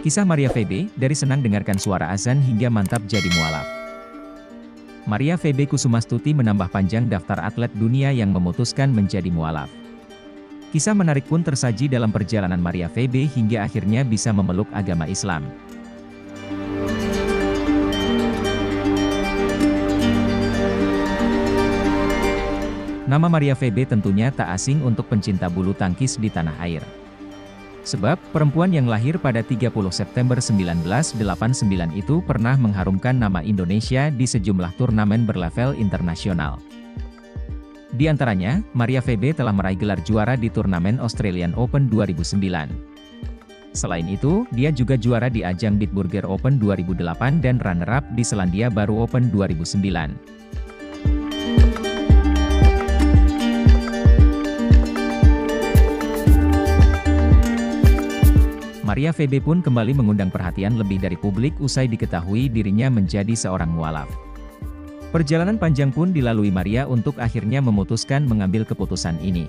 Kisah Maria Febe, dari senang dengarkan suara azan hingga mantap jadi mualaf. Maria Febe Kusumastuti menambah panjang daftar atlet dunia yang memutuskan menjadi mualaf. Kisah menarik pun tersaji dalam perjalanan Maria Febe hingga akhirnya bisa memeluk agama Islam. Nama Maria Febe tentunya tak asing untuk pencinta bulu tangkis di tanah air. Sebab, perempuan yang lahir pada 30 September 1989 itu pernah mengharumkan nama Indonesia di sejumlah turnamen berlevel internasional. Di antaranya, Maria Febe telah meraih gelar juara di turnamen Australian Open 2009. Selain itu, dia juga juara di ajang Bitburger Open 2008 dan runner-up di Selandia Baru Open 2009. Maria Febe pun kembali mengundang perhatian lebih dari publik usai diketahui dirinya menjadi seorang mualaf. Perjalanan panjang pun dilalui Maria untuk akhirnya memutuskan mengambil keputusan ini.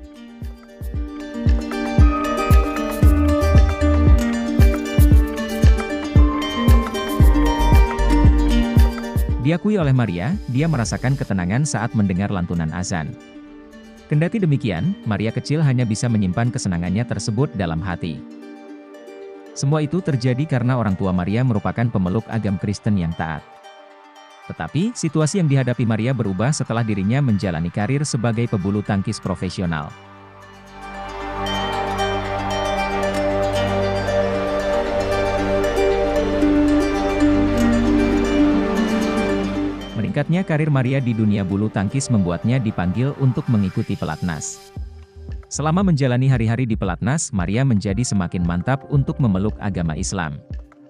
Diakui oleh Maria, dia merasakan ketenangan saat mendengar lantunan azan. Kendati demikian, Maria kecil hanya bisa menyimpan kesenangannya tersebut dalam hati. Semua itu terjadi karena orang tua Maria merupakan pemeluk agama Kristen yang taat. Tetapi, situasi yang dihadapi Maria berubah setelah dirinya menjalani karir sebagai pebulu tangkis profesional. Meningkatnya karir Maria di dunia bulu tangkis membuatnya dipanggil untuk mengikuti pelatnas. Selama menjalani hari-hari di pelatnas, Maria menjadi semakin mantap untuk memeluk agama Islam.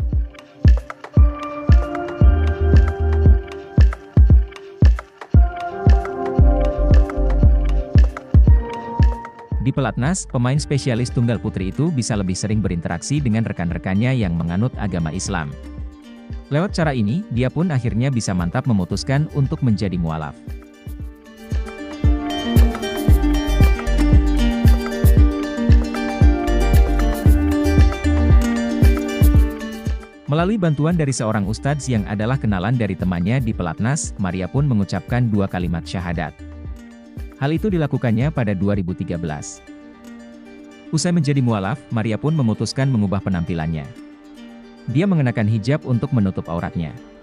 Di pelatnas, pemain spesialis tunggal putri itu bisa lebih sering berinteraksi dengan rekan-rekannya yang menganut agama Islam. Lewat cara ini, dia pun akhirnya bisa mantap memutuskan untuk menjadi mualaf. Melalui bantuan dari seorang ustadz yang adalah kenalan dari temannya di pelatnas, Maria pun mengucapkan 2 kalimat syahadat. Hal itu dilakukannya pada 2013. Usai menjadi mualaf, Maria pun memutuskan mengubah penampilannya. Dia mengenakan hijab untuk menutup auratnya.